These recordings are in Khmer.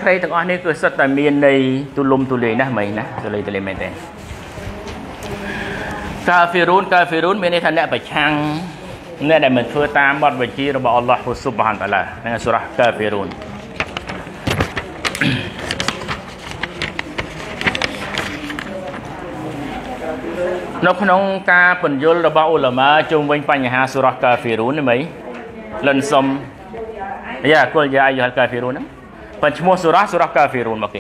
ក្រីទាំងអស់នេះគឺសិតតែមាននៃទូលំទូលាយណាស់មិញណាទូលាយមែនទេកាហ្វីរូនមានន័យថាអ្នកប្រឆាំងអ្នកដែលមិនធ្វើតាមបទបញ្ជារបស់អល់ឡោះស៊ុបហានតាឡានៅសូរ៉ាកាហ្វីរូននៅក្នុងការពន្យល់របស់អ៊ូឡាម៉ាជុំវិញបញ្ហាសូរ៉ាកាហ្វីរូននេះមិញលិនសុំយ៉ាគុលយ៉ាអាយូហាល់កាហ្វីរូនហ្នឹងប៉ុន្តែឈ្មោះសូរ៉ាកាហ្វីរូនមកគេ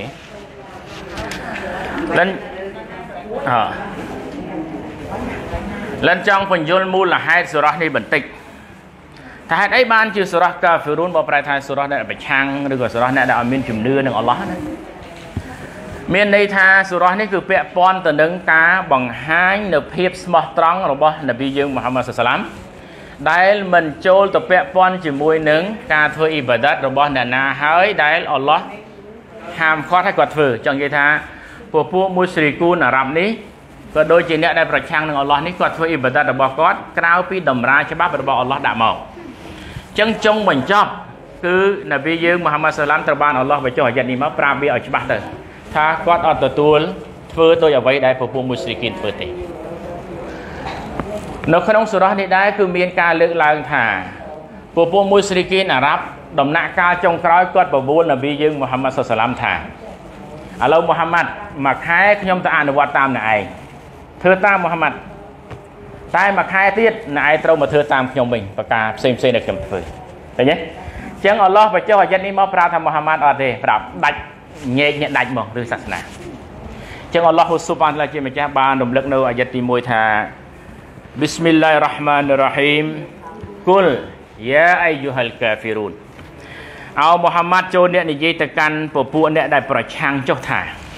លិនចង់ពន្យល់មូលហេតុសូរ៉ានេះបន្តិចថាហេតុអីបានជាសូរ៉ាកាហ្វីរូនបើប្រែថាសូរ៉ាអ្នកប្រឆាំងឬក៏សូរ៉ាអ្នកដែលអត់មានជំនឿនឹងអល់ឡោះណាមានន័យថាសូរ៉ានេះគឺពាក់ព័ន្ធទៅនឹងការបង្ហាញនៅភាពស្មោះត្រង់របស់នប៊ីយើងមូហាម៉ាត់សាឡាមដែលមិនចូលទៅពាក់ព័ន្ធជាមួយនឹងការធ្វើអ៊ីបាដាតរបស់អ្នកណាហើយដែលអល់ឡោះហាមឃាត់ឲ្យគាត់ធ្វើចង់និយាយថាពួកមូស្លីគូនអារ៉ាប់នេះក៏ដូចជាអ្នកដែលប្រឆាំងនឹងអល់ឡោះនេះគាត់ធ្វើអ៊ីបាដាតរបស់គាត់ក្រៅពីតម្រាច្បាប់របស់អល់ឡោះដាក់មកអញ្ចឹងចុងបញ្ចប់គឺនប៊ីយើងមូហាម៉ាត់សាឡាមត្រូវបានអល់ឡោះបញ្ចុះអាយ៉ាតនេះមកប្រាប់វាឲ្យច្បាស់ទៅថាគាត់អត់ទទួលធ្វើដោយអ្វីដែលពួកមូស្លីគីនធ្វើទេនៅក្នុងសូរ៉ានេះដែរគឺមានការលើកឡើងថាពួកមូស្លីគីនអារ៉ាប់ដំណាក់កាលចុងក្រោយគាត់បបួលនប៊ីយើងមូហាម៉ាត់សាឡាមថាឥឡូវមូហាម៉ាត់មួយខែខ្ញុំទៅអនុវត្តតាមអ្នកឯងធ្វើតាមមូហាម៉ាត់តែមួយខែទៀតអ្នកឯងត្រូវមកធ្វើតាមខ្ញុំវិញប្រការផ្សេងដែលខ្ញុំធ្វើឃើញទេអញ្ចឹងអល់ឡោះបញ្ចុះអាយ៉ាតនេះមកប្រាប់ថាមូហាម៉ាត់អត់ទេប្រាប់ដាច់ញែកអ្នកដាច់មកឬសាសនាអញ្ចឹងអល់ឡោះស៊ុបហានតាឡាជាម្ចាស់បានរំលឹកនៅអាយ៉ាតទី1ថាBismillahirrahmanirrahim Kul Ya ayyuhal kafirun អោមូហាម៉ាត់ចូលអ្នកនិយាយទៅកាន់ពួកអ្នកដែលប្រឆាំងចុះថា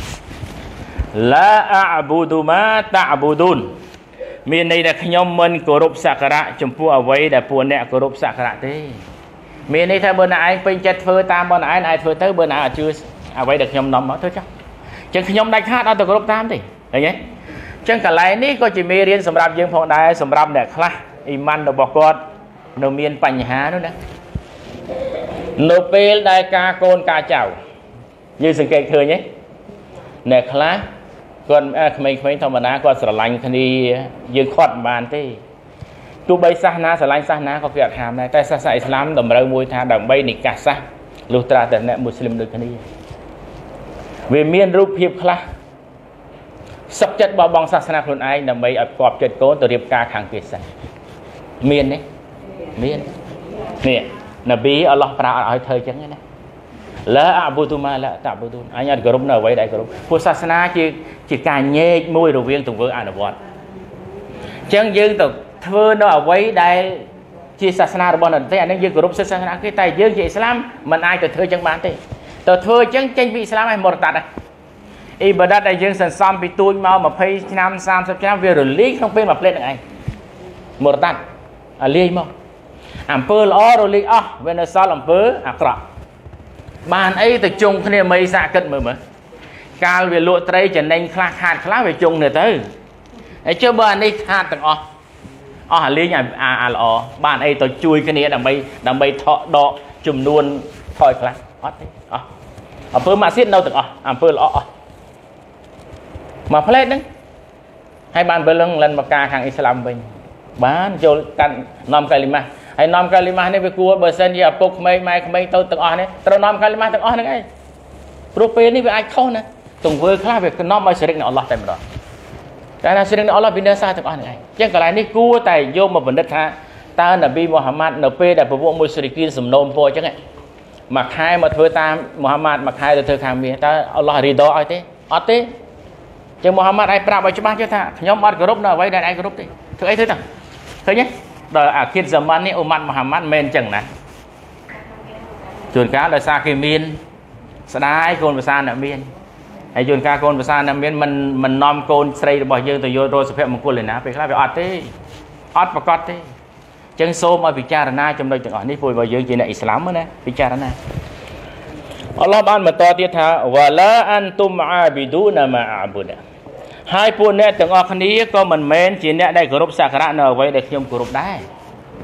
La a'budu ma ta'budun មានន័យថាខ្ញុំមិនគោរពសក្ការៈចំពោះអ្វីដែលពួកអ្នកគោរពសក្ការៈទេមានន័យថាបើអ្នកឯងពេញចិត្តធ្វើតាមបើអ្នកឯងធ្វើទៅបើអ្នកអត់ជឿអ្វីដែលខ្ញុំនាំមកទៅចុះអញ្ចឹងខ្ញុំដាច់ខាតអត់ទៅគោរពតាមទេឃើញទេចឹងកន្លែងនេះក៏ជាមេរៀនសម្រាប់យើងផងដែរសម្រាប់អ្នកខ្លះអ៊ីម៉ានរបស់គាត់នៅមានបញ្ហានោះណានៅពេលដែលការកូនការចៅយើងសង្កេតឃើញទេអ្នកខ្លះគាត់ក្មេងៗធម្មតាគាត់ស្រឡាញ់គ្នាយើងខាត់មិនបានទេទោះបីសាសនាស្រឡាញ់សាសនាក៏គេអត់ហាមដែរតែសាសនាអ៊ីស្លាមតម្រូវមួយថាដើម្បីនិកាសសាសលុះត្រាតែអ្នកមូស្លីមដូចគ្នាវាមានរូបភាពខ្លះសឹកចិត្តបោះបង់សាសនាខ្លួនឯងដើម្បីឲ្យផ្គាប់ចិត្តកូនទៅរៀបការខាងគេសិនមានទេមាននេះនប៊ីអល់ឡោះប្រើឲ្យធ្វើចឹងណាឡាអាប៊ូទូម៉ាឡាតាប៊ូទូអញអត់គោរពនៅអ្វីដែលគោរពព្រោះសាសនាជាការញែកមួយរវាងទង្វើអនុវត្តចឹងយើងទៅធ្វើនៅអ្វីដែលជាសាសនារបស់អ្នកទេអានេះយើងគោរពសាសនាគេតែយើងជាអ៊ីស្លាមមិនអាចទៅធ្វើចឹងបានទេទៅធ្វើចឹងចេញពីអ៊ីស្លាមឲ្យមរតាត់អ៊ីបាដាតដែលយើងសន្សំពីទូចមក20ឆ្នាំ30ឆ្នាំវារលាយក្នុងពេលមួយផ្លេតនឹងឯងមរតាត់អាលាយមកអំពើល្អរលាយអស់វានៅសល់អំពើអាក្រក់បានអីទៅជុំគ្នាមីសាគិតមើលកាលវាលក់ត្រីចំណេញខ្លះខាតខ្លះវាជុំគ្នាទៅហើយជឿបើអានេះខាតទាំងអស់អាលាយអាល្អបានអីទៅជួយគ្នាដើម្បីថកដកចំនួនថយខ្លះអត់ទេអស់អំពើម៉ាក់សៀតនៅទាំងអស់អំពើល្អអស់មកផ្លេតហ្នឹងហើយបានបើលឹងលិនមកការខាងអ៊ីស្លាមវិញបានចូលកាន់នាំកាលីម៉ាស់ហើយនាំកាលីម៉ាស់នេះវាគួរបើសិនជាឪពុកក្មេងម៉ែក្មេងទៅទាំងអស់នេះត្រូវនាំកាលីម៉ាស់ទាំងអស់ហ្នឹងឯងព្រោះពេលនេះវាអាចខុសណាទង្វើខ្លះវានាំឲ្យស្រិកនឹងអល់ឡោះតែម្ដងតែណាស្រិកនឹងអល់ឡោះពីនៅសាទាំងអស់ហ្នឹងឯងអញ្ចឹងកន្លែងនេះគួរតែយកមកបណ្ឌិតថាតើនប៊ីមូហាម៉ាត់នៅពេលដែលពពួកមូស្លីគីនសំណូមពរអញ្ចឹងមួយខែមកធ្វើតាមមូហាម៉ាត់មួយខែទៅធ្វើខាងវាតើអល់ឡោះរីដឲ្យទេអត់ទេចឹងមូហាម៉ាត់ឲ្យប្រាប់ឲ្យច្បាស់ចេះថាខ្ញុំអត់គោរពនៅអ្វីដែលឯងគោរពទេធ្វើអីធ្វើទៅឃើញទេដល់អាគិតសាម៉ាន់នេះអ៊ុម៉ាត់មូហាម៉ាត់មិនអញ្ចឹងណាជួនកាលដោយសារគេមានស្ដាយកូនភាសាអ្នកមានហើយជួនកាលកូនភាសាអ្នកមានមិននាំកូនស្រីរបស់យើងទៅយករកសុភមង្គលឯណាពេលខ្លះវាអត់ទេអត់ប្រកបទេចឹងសូមឲ្យពិចារណាចំណុចទាំងអស់នេះព្រោះបើយើងជាអ្នកអ៊ីស្លាមណាពិចារណាអល់ឡោះបានបន្តទៀតថាវ៉ាឡាអានតុមអាប៊ីឌូណាម៉ាអាប៊ូដាហើយពួកអ្នកទាំងអស់គ្នាក៏មិនមែនជាអ្នកដែលគោរពសក្ការៈនៅអ្វីដែលខ្ញុំគោរពដែរ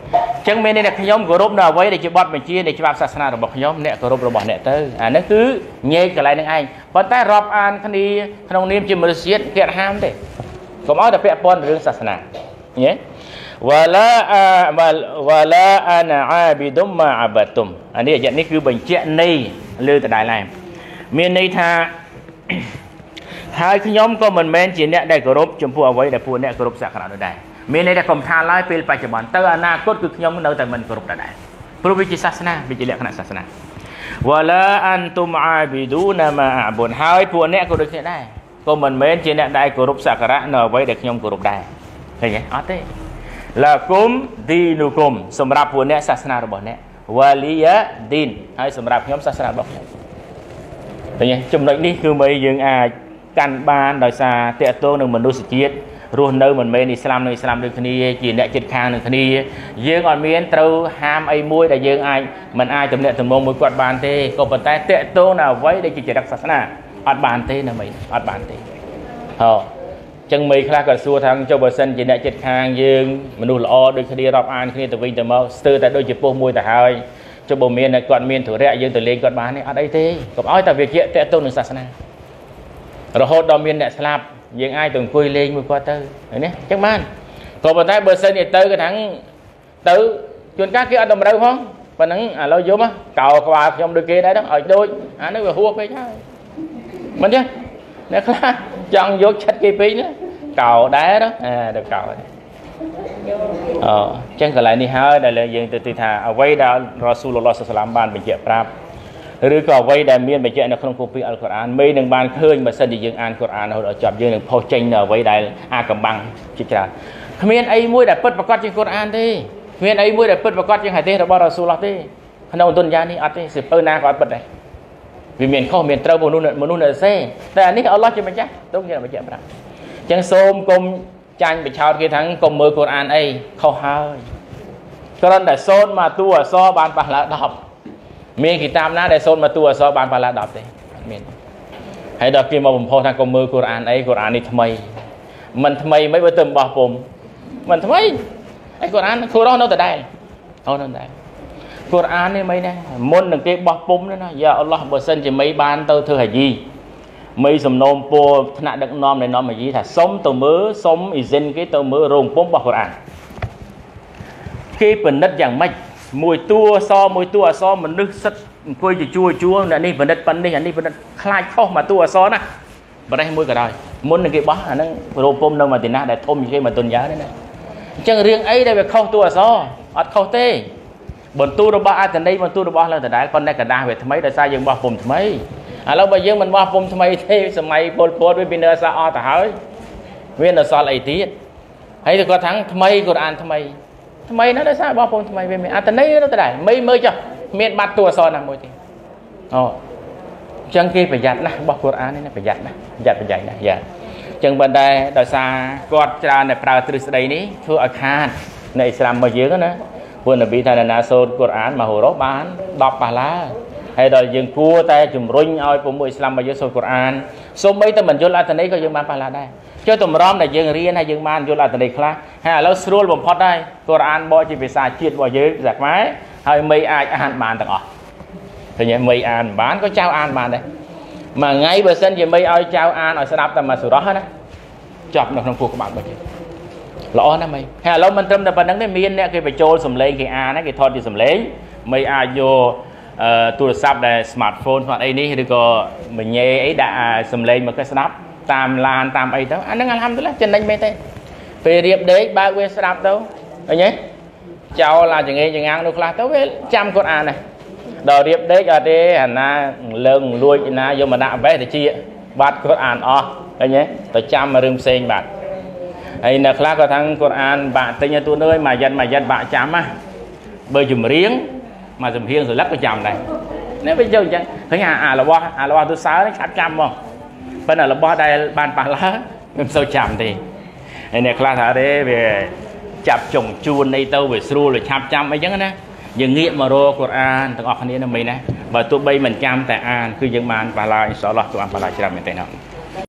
chẳng mấy này là khi nhóm của rốt nào với để cho bọt mình chia để cho bác sát naរបស់ខ្ញុំអ្នកគោរពរបស់អ្នកទៅអានេះគឺញែកកន្លែងនឹងឯងប៉ុន្តែរាប់អានគ្នាក្នុងនាមជាមនុស្សជាតិគេអត់ហាមទេកុំឲ្យតែពាក់ព័ន្ធរឿងសាសនាញ៉េwala ana abidum ma abatum អានេះអាយៈនេះគឺបញ្ជាក់ន័យលើដដែលឡើងមានន័យថាហើយខ្ញុំក៏មិនមែនជាអ្នកដែលគោរពចំពោះអ្វីដែលពួកអ្នកគោរពសក្ការៈនោះដែរមានន័យថាកុំថាឡើយពេលបច្ចុប្បន្នទៅអនាគតគឺខ្ញុំនៅតែមិនគោរពដែរព្រោះវាជាសាសនាវាជាលក្ខណៈសាសនា wala antum abiduna ma a'bud ហើយពួកអ្នកក៏ដូចគ្នាដែរក៏មិនមែនជាអ្នកដែលគោរពសក្ការៈនៅអ្វីដែលខ្ញុំគោរពដែរឃើញទេអត់ទេឡាគុំឌីនុគុំសម្រាប់ពួកអ្នកសាសនារបស់អ្នកវ៉ាលីយ៉ាឌីនហើយសម្រាប់ខ្ញុំសាសនារបស់ខ្ញុំឃើញទេចំណុចនេះគឺមិនយើងអាចកាន់បានដោយសារតេតងនឹងមនុស្សជាតិរស់នៅមិនមែនអ៊ីស្លាមនឹងអ៊ីស្លាមដូចគ្នាជាអ្នកចិត្តខាងនឹងគ្នាយើងអត់មានត្រូវហាមអីមួយដែលយើងអាចមិនអាចទំនាក់ទំនងមួយគាត់បានទេក៏ប៉ុន្តែតេតងនៅអ្វីដែលជាចរិតសាសនាអត់បានទេណាមីអត់បានទេចឹងមេខ្លះក៏សួរថាចុះបើសិនជាអ្នកចិត្តខាងយើងមនុស្សល្អដូចគ្នារាប់អានគ្នាទៅវិញទៅមកស្ទើរតែដូចជាពោះមួយទៅហើយចុះបើមានគាត់មានធុរៈយើងទៅលេងគាត់បានទេអត់អីទេកុំឲ្យតែវាជាតេតងនឹងសាសនារហូតដល់មានអ្នកស្លាប់យើងអាចទៅអង្គុយលេងមួយគាត់ទៅឃើញទេចឹងបានក៏ប៉ុន្តែបើសិនជាទៅក៏ថាទៅជួនកាលគេអត់តម្រូវផងប៉ុណ្ណឹងឥឡូវយំកោក្បាលខ្ញុំដូចគេដែរហ្នឹងឲ្យដូចអានេះវាហួសពេកហើយមិនទេអ្នកខ្លះចង់យកឆិតគេពេកណាកោដែរទៅកោចឹងកន្លែងនេះហើយដែលយើងទៅថាអ្វីដែលរ៉ាស៊ូលឡោះសាឡាមបានបញ្ជាក់ប្រាប់ឬក៏អ្វីដែលមានបញ្ជាក់នៅក្នុងគម្ពីរអល់កុរអានមេនឹងបានឃើញបើសិនជាយើងអានកុរអានរហូតដល់ចប់យើងនឹងផុសចេញនៅអ្វីដែលអាកំបាំងជាច្រើនគ្មានអីមួយដែលពិតប្រាកដជាងកុរអានទេគ្មានអីមួយដែលពិតប្រាកដជាងហាឌីសរបស់រ៉ាស៊ូលឡោះទេក្នុងទុនយ៉ានេះអត់ទេសៀវភៅណាក៏អត់ពិតដែរវាមានខុសមានត្រូវមនុស្សនៅសេតែអានេះអល់ឡោះជាម្ចាស់ទុកជាបញ្ជាក់ប្រាប់អញ្ចឹងសូមគុំចាញ់បញ្ឆោតគេថាកុំមើលកុរអានអីខុសហើយគ្រាន់តែសូត្រមកតួអក្សរបានប៉ះឡើង10មានគីតាបណាដែលសូត្រមកតួអក្សរបានប៉ះឡើង10ទេអត់មានហើយដល់គេមកបំផុសថាកុំមើលកុរអានអីកុរអាននេះថ្មីមិនថ្មីមិនបើទៅបោះពុំមិនថ្មីហើយកុរអានគួរនៅតែដែរនៅតែកុរអាននេះមិនណាមុននឹងគេបោះពុំណាយ៉ាអល់ឡោះបើសិនជាមីបានទៅធ្វើហាជីមីសំណូមពរថ្នាក់ដឹកនាំនៃនាំហាជីថាសុំទៅមើលសុំអ៊ីសិនគេទៅមើលរោងពុំរបស់កុរអានគេពិនិត្យយ៉ាងម៉េចមួយតួអក្សរមួយតួអក្សរមនុស្សសិតអង្គុយជាជួរអ្នកនេះពិនិត្យប៉ុណ្នេះអានេះពិនិត្យខ្លាចខុសមកតួអក្សរណាបរិះមួយក៏ដោយមុននឹងគេបោះអាហ្នឹងរោងពុំនៅម៉ាឌីណាដែលធំជាងគេមកទុនយ៉ានេះណាអញ្ចឹងរឿងអីដែលវាខុសតួអក្សរអត់ខុសទេបន្ទូរបស់អត្តន័យបន្ទូរបស់លើដដែលប៉ុន្តែกระดาษវាថ្មីដោយសារយើងបោះពុំថ្មីឥឡូវបើយើងមិនបោះពុំថ្មីទេសម័យពលពតវាពីនៅអសអត់ទៅហើយវានៅសល់អីទៀតហើយគាត់ថាថ្មីកូរ៉ានថ្មីណាដោយសារបោះពុំថ្មីវាមានអត្តន័យនៅដដែលមិនមើលចុះមានបាត់តួអក្សរណាមួយទេអញ្ចឹងគេប្រយ័ត្នណាស់បោះកូរ៉ាននេះណាប្រយ័ត្នណាស់ប្រយ័ត្នណាស់យ៉ាអញ្ចឹងប៉ុន្តែដោយសារគាត់ច្រើនតែប្រើទ្រឹស្ដីនេះធ្វើឲ្យខាតនៅអ៊ីស្លាមរបស់យើងណាព្រោះនប៊ីថាណាសូត្រកូរ៉ានមហូរ៉ូបាន10ប៉ាឡាហើយដល់យើងគួរតែជំរុញឲ្យពុំមួយអ៊ីស្លាមរបស់យើងសូត្រកូរ៉ានសូម្បីតែមិនយល់អត្ថន័យក៏យើងបានប៉ាឡាដែរចុះតម្រាំដែលយើងរៀនហើយយើងបានយល់អត្ថន័យខ្លះហើយឥឡូវស្រួលបំផុតហើយកូរ៉ានបកជាភាសាជាតិរបស់យើងភាសាខ្មែរហើយមិនអាចអានបានទាំងអស់ឃើញទេមិនអានបានក៏ចៅអានបានដែរមួយថ្ងៃបើសិនជាមិនឲ្យចៅអានឲ្យស្ដាប់តែមួយសូរ៉ាណាចប់នៅក្នុងពោះក្បាលរបស់យើងល្អណាស់មិនហើយឥឡូវមិនត្រឹមតែប៉ុណ្្នឹងទេមានអ្នកគេបញ្ចូលសំឡេងគេអានគេថតជាសំឡេងមិនអាចយកទូរស័ព្ទដែល smartphone ស្មាតអីនេះឬក៏មញ៉េអីដាក់សំឡេងមកគេស្ដាប់តាមឡានតាមអីទៅអាហ្នឹងអាល់ហាំឌុលឡាចំណេញមែនទេពេលរៀបដេកបើកវាស្ដាប់ទៅឃើញទេចោលចង្អេចងាងនោះខ្លះទៅវាចាំគាត់អានដែរដល់រៀបដេកអត់ទេអាណាលើងលួចណាយកមកដាក់បេះទៅជាបាត់គាត់អានអស់ឃើញទេទៅចាំរឿងផ្សេងបាត់ហើយនៅខ្លះក៏ថាគាត់អានបាក់ទិញឲ្យទូនអើយមួយយិតបាក់ចាំណាបើចម្រៀងមកសម្ភារសិលឹកក៏ចាំដែរនេះវាយកអញ្ចឹងឃើញអារបស់ទូសើនេះឆាប់ចាំហ្មងប៉ុន្តែរបស់ដែលបានប៉ះឡើមិនសូវចាំទេហើយអ្នកខ្លះថាទេវាចាប់ចុងជួនអីទៅវាស្រួលវាឆាប់ចាំអីចឹងណាយើងងាកមករកកូរ៉ានទាំងអស់គ្នានឹងមិនណាបើទោះបីមិនចាំតែអានគឺយើងបានប៉ះឡើអ៊ីនសាអល់ឡោះទូអានប៉ះឡើច្រើនមែនទេណា